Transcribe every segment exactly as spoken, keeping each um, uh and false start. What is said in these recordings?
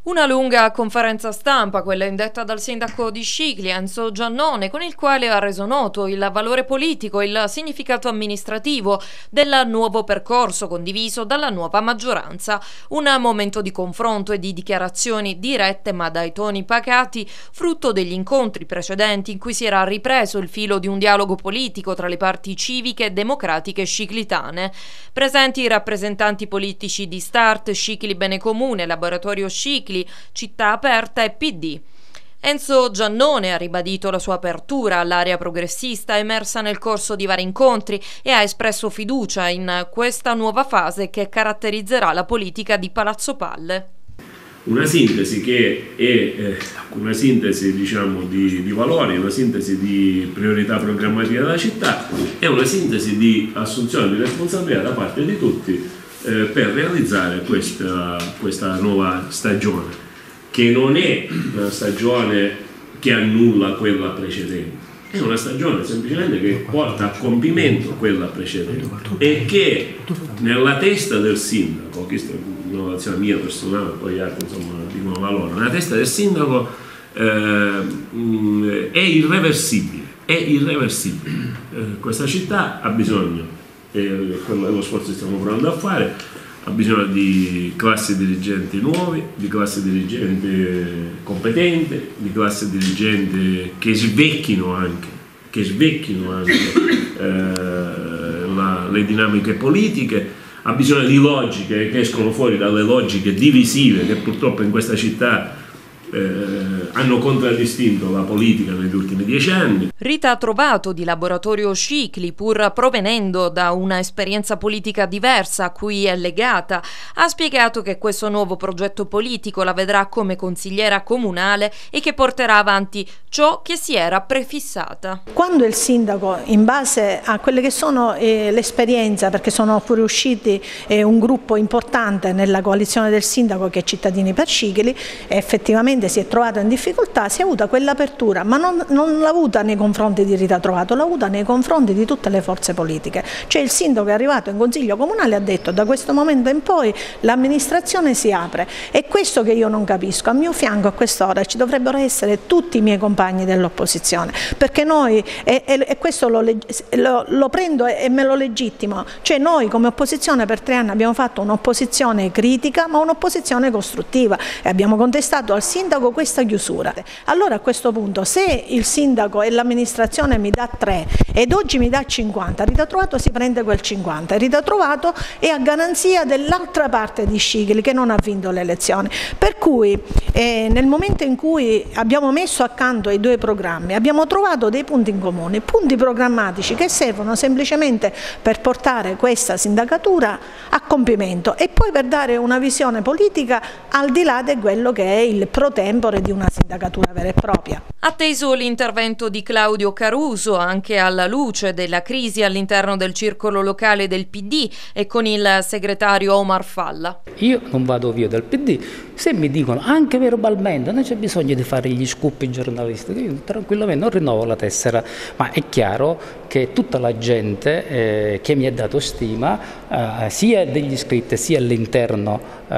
Una lunga conferenza stampa, quella indetta dal sindaco di Scicli, Enzo Giannone, con il quale ha reso noto il valore politico e il significato amministrativo del nuovo percorso condiviso dalla nuova maggioranza. Un momento di confronto e di dichiarazioni dirette ma dai toni pacati, frutto degli incontri precedenti in cui si era ripreso il filo di un dialogo politico tra le parti civiche e democratiche sciclitane. Presenti i rappresentanti politici di Start, Scicli Bene Comune, Laboratorio Scicli, Città Aperta e P D. Enzo Giannone ha ribadito la sua apertura all'area progressista emersa nel corso di vari incontri e ha espresso fiducia in questa nuova fase che caratterizzerà la politica di Palazzo Palle. Una sintesi che è eh, una sintesi diciamo, di, di valori, una sintesi di priorità programmatica della città e una sintesi di assunzione di responsabilità da parte di tutti Eh, per realizzare questa, questa nuova stagione, che non è una stagione che annulla quella precedente, è una stagione semplicemente che porta a compimento quella precedente e che nella testa del sindaco, questa è un'innovazione mia personale, poi gli altri insomma dicono la loro, nella testa del sindaco eh, è irreversibile, è irreversibile. Eh, questa città ha bisogno, e quello è lo sforzo che stiamo provando a fare, ha bisogno di classi dirigenti nuovi, di classi dirigenti competenti, di classi dirigenti che svecchino anche, che svecchino anche eh, la, le dinamiche politiche, ha bisogno di logiche che escono fuori dalle logiche divisive che purtroppo in questa città Eh, hanno contraddistinto la politica negli ultimi dieci anni. Rita Trovato di Laboratorio Scicli, pur provenendo da una esperienza politica diversa a cui è legata, ha spiegato che questo nuovo progetto politico la vedrà come consigliera comunale e che porterà avanti ciò che si era prefissata. Quando il sindaco, in base a quelle che sono eh, l'esperienza, perché sono fuoriusciti eh, un gruppo importante nella coalizione del sindaco che è Cittadini per Scicli, effettivamente si è trovato in difficoltà, si è avuta quell'apertura, ma non, non l'ha avuta nei confronti di Rita Trovato, l'ha avuta nei confronti di tutte le forze politiche. Cioè il sindaco è arrivato in consiglio comunale e ha detto: da questo momento in poi l'amministrazione si apre. È questo che io non capisco. A mio fianco a quest'ora ci dovrebbero essere tutti i miei compagni dell'opposizione, perché noi, e, e, e questo lo, lo, lo prendo e, e me lo legittimo, cioè noi come opposizione per tre anni abbiamo fatto un'opposizione critica ma un'opposizione costruttiva e abbiamo contestato al sindaco questa chiusura. Allora a questo punto, se il sindaco e l'amministrazione mi dà tre ed oggi mi dà cinquanta, Rita Trovato si prende quel cinquanta, Rita Trovato è a garanzia dell'altra parte di Scicli che non ha vinto le elezioni. Per cui eh, nel momento in cui abbiamo messo accanto i due programmi abbiamo trovato dei punti in comune, punti programmatici che servono semplicemente per portare questa sindacatura a compimento e poi per dare una visione politica al di là di quello che è il pro tempore di una sindacatura vera e propria. Atteso l'intervento di Claudio Caruso, anche alla luce della crisi all'interno del circolo locale del P D e con il segretario Omar Falla. Io non vado via dal P D, se mi dicono anche verbalmente non c'è bisogno di fare gli scoop giornalistici, io tranquillamente non rinnovo la tessera, ma è chiaro che tutta la gente eh, che mi ha dato stima, eh, sia degli iscritti sia all'interno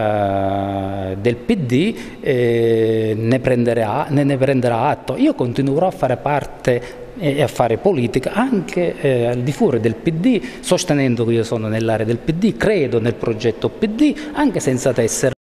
eh, del P D, eh, ne, prenderà, ne, ne prenderà atto. Io continuerò a fare parte e a fare politica anche eh, al di fuori del P D, sostenendo che io sono nell'area del P D, credo nel progetto P D, anche senza tessera.